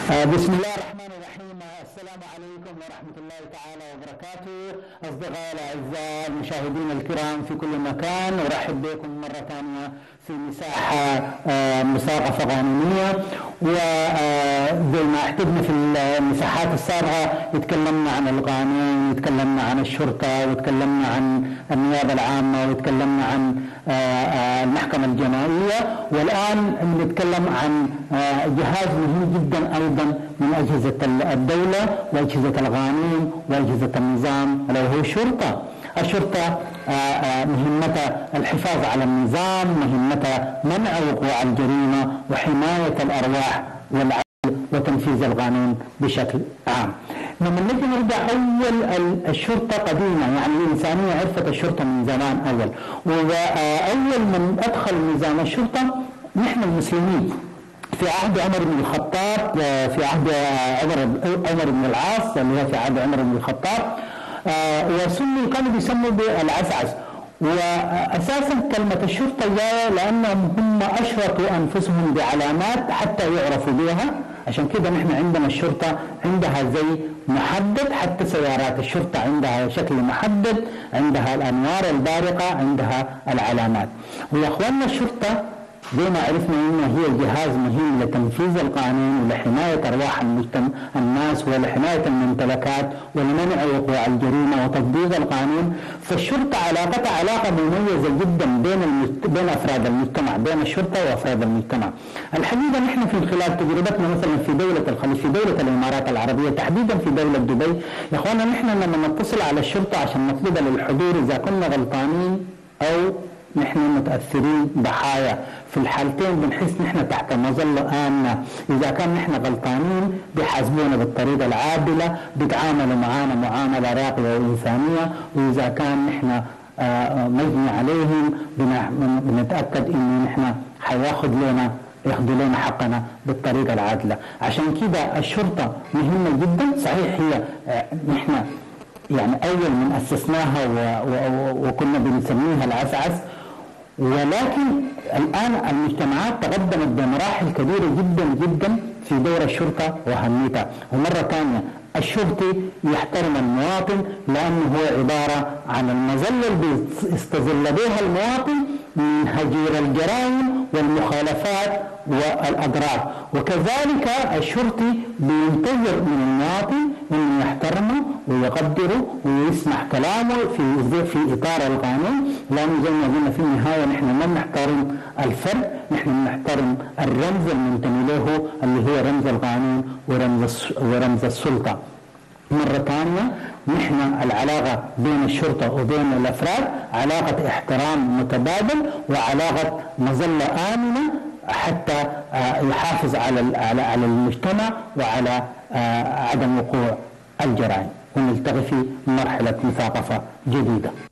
بسم الله الرحمن الرحيم. السلام عليكم ورحمة الله تعالى وبركاته. أصدقائي الأعزاء المشاهدين الكرام في كل مكان، أرحب بكم مرة ثانية في مساحة مثاقفة قانونية. وزي ما اعتدنا في المساحات السابقة تكلمنا عن القانون، وتكلمنا عن الشرطة، وتكلمنا عن النيابة العامة، وتكلمنا عن المحكمة الجنائية، والآن نتكلم عن جهاز مهم جدا أيضا من أجهزة الدولة وأجهزة القانون وأجهزة النظام، ألا وهو الشرطة. الشرطة مهمتها الحفاظ على النظام، مهمتها منع وقوع الجريمة وحماية الأرواح والعدل وتنفيذ القانون بشكل عام. لما نجي نرجع أول الشرطة قديمة، يعني الإنسانية عرفت الشرطة من زمان أول، وأول من أدخل نظام الشرطة نحن المسلمين في عهد عمر بن الخطاب، في عهد عمر بن العاص اللي هو في عهد عمر بن الخطاب، كانوا بيسموا بالعسعس. وأساسا كلمة الشرطة جاية لأنهم هم أشرطوا أنفسهم بعلامات حتى يعرفوا بها، عشان كده نحن عندنا الشرطة عندها زي محدد، حتى سيارات الشرطة عندها شكل محدد، عندها الأنوار البارقة، عندها العلامات. ويا أخواننا الشرطة زي ما عرفنا انه هي جهاز مهم لتنفيذ القانون ولحمايه ارواح الناس ولحمايه الممتلكات ولمنع وقوع الجريمه وتطبيق القانون. فالشرطه علاقتها علاقه مميزه جدا بين افراد المجتمع، بين الشرطه وافراد المجتمع. الحقيقه نحن في خلال تجربتنا مثلا في دوله الخليج، في دوله الامارات العربيه، تحديدا في دوله دبي، يا اخوانا نحن لما نتصل على الشرطه عشان نطلبها للحضور اذا كنا غلطانين او نحن متأثرين ضحايا، في الحالتين بنحس نحن تحت مظلة آمنة. إذا كان نحن غلطانين بيحاسبونا بالطريقة العادلة، بيتعاملوا معنا معاملة راقية وإنسانية، وإذا كان نحن مجني عليهم بنتأكد إنه نحن ياخذوا لنا حقنا بالطريقة العادلة. عشان كده الشرطة مهمة جدا. صحيح هي نحن يعني أول من أسسناها وكنا بنسميها العسعس، ولكن الآن المجتمعات تقدمت بمراحل كبيرة جدا جدا في دور الشرطة وأهميتها. ومرة ثانية الشرطي يحترم المواطن لأنه هو عبارة عن المظلة اللي يستظل بها المواطن من هجير الجرائم والمخالفات والأضرار. وكذلك الشرطي بينتظر من المواطن أنه يحترمه ويقدره ويسمح كلامه في إطار القانون، لأنه زي ما قلنا في النهاية نحن ما نحترم الفرد، نحن نحترم الرمز المنتمي له اللي هو رمز القانون ورمز السلطة. مرة ثانية نحن العلاقة بين الشرطة وبين الأفراد علاقة احترام متبادل وعلاقة مظلة آمنة حتى يحافظ على المجتمع وعلى عدم وقوع الجرائم. ونلتقي في مرحلة مثاقفة جديدة.